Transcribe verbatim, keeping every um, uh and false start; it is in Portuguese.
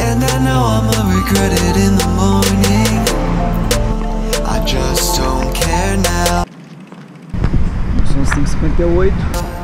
And I know I'ma regret it in the morning. I just don't care now. São cinco e cinquenta e oito.